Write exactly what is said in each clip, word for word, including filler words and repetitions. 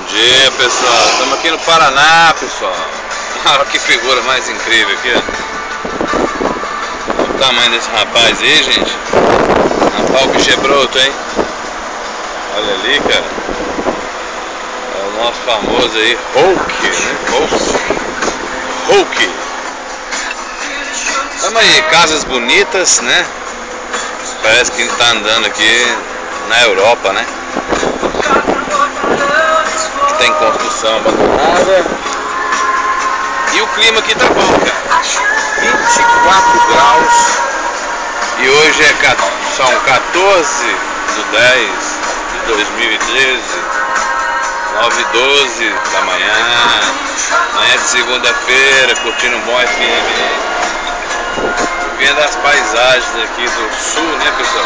dia, pessoal. Estamos aqui no Paraná, pessoal. Olha que figura mais incrível aqui, ó. Olha o tamanho desse rapaz aí, gente. Rapaz, o bicho é broto, hein? Olha ali, cara. É o nosso famoso aí, Hulk, né? Hulk. Hulk. Tamo aí, casas bonitas, né? Parece que a gente tá andando aqui na Europa, né? Tem construção abandonada. E o clima aqui tá bom, cara. vinte e quatro graus. E hoje é, são quatorze de dez de dois mil e treze, nove e doze da manhã. Amanhã de segunda-feira, curtindo um bom F M. Vendo as paisagens aqui do sul, né, pessoal?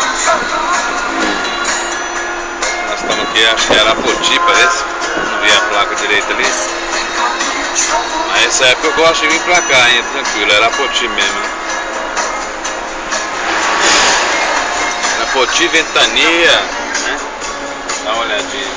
Nós estamos aqui, acho que é Arapoti, parece. Não vi a placa direita ali. Mas essa época eu gosto de vir pra cá, hein? Tranquilo, Arapoti mesmo, né? Arapoti, Ventania, né? Dá uma olhadinha.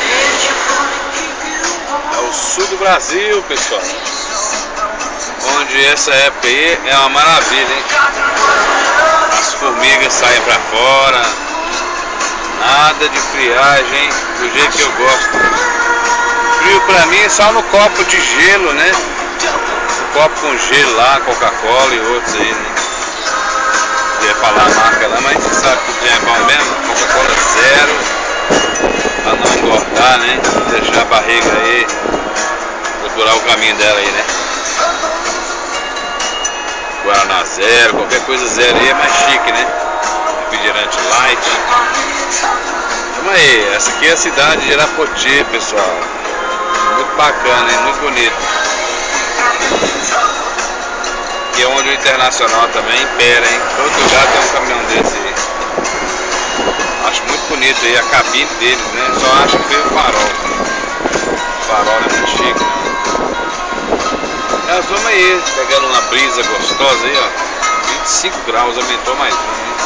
É o sul do Brasil, pessoal. Onde essa época aí é uma maravilha, hein? As formigas saem pra fora. Nada de friagem, hein? Do jeito que eu gosto. Frio pra mim é só no copo de gelo, né? Copo com gelo lá, Coca-Cola e outros aí, né? Não ia falar a marca lá, mas a gente sabe que o trem é bom mesmo. Coca-Cola zero. Pra não engordar, né? Deixar a barriga aí, procurar o caminho dela aí, né? Guaraná zero, qualquer coisa zero aí é mais chique, né? Refrigerante light. Vamos aí, essa aqui é a cidade de Arapoti, pessoal. Muito bacana, hein? Muito bonito. Aqui é onde o Internacional também impera, hein? Todo lugar tem um caminhão desse aí. Acho muito bonito aí a cabine deles, né? Só acho que veio o farol. O farol é muito chique, né? Nós vamos aí, pegando uma brisa gostosa aí, ó. vinte e cinco graus, aumentou mais um, hein?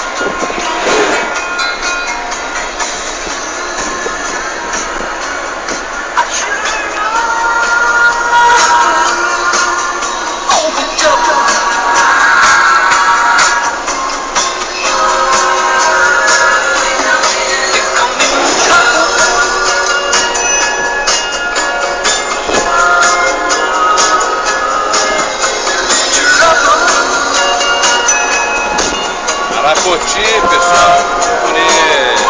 Arapoti, pessoal, bonito.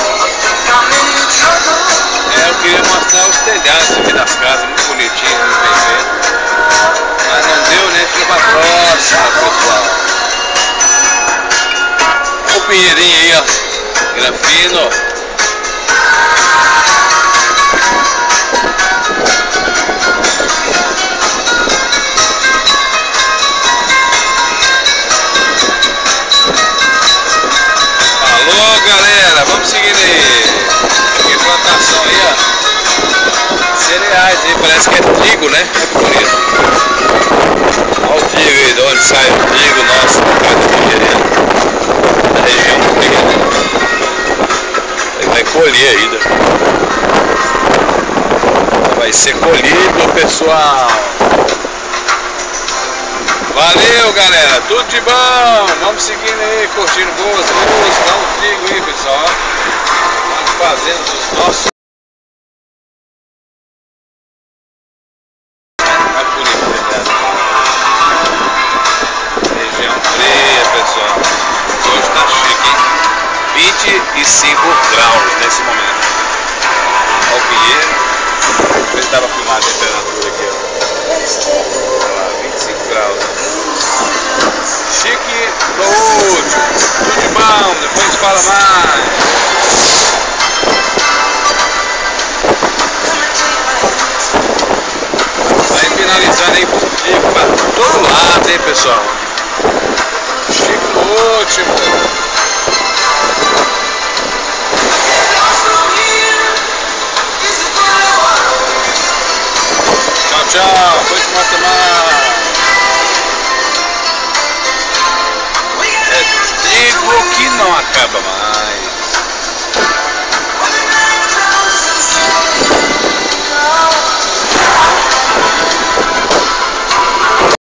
É, eu queria mostrar os telhados aqui das casas, muito bonitinho, muito bem feito. Mas não deu, né? Fica pra próxima, pessoal. Olha o pinheirinho aí, ó. Grafino. Galera, vamos seguindo aí. Aqui plantação aí, ó. Cereais aí, parece que é trigo, né? É bonito. Olha o trigo aí, de onde sai o trigo nosso, por causa da Nigéria. Da região fria, né? Ele vai colher ainda. Vai ser colhido, pessoal. Valeu, galera, tudo de bom. Vamos seguindo aí, curtindo boas músicas. Dá um trigo aí, pessoal. Vamos fazendo os nossos. Tá bonito, né? Região fria, pessoal. Hoje tá chique, hein? vinte e cinco graus nesse momento. Olha o pinheiro. Ele tava filmando a temperatura aqui, ó. vinte e cinco graus. Chique do último. Tudo de bom, depois fala mais. Vai finalizando aí por trigo pra todo lado, hein, pessoal. Chique do último. Tchau, tchau.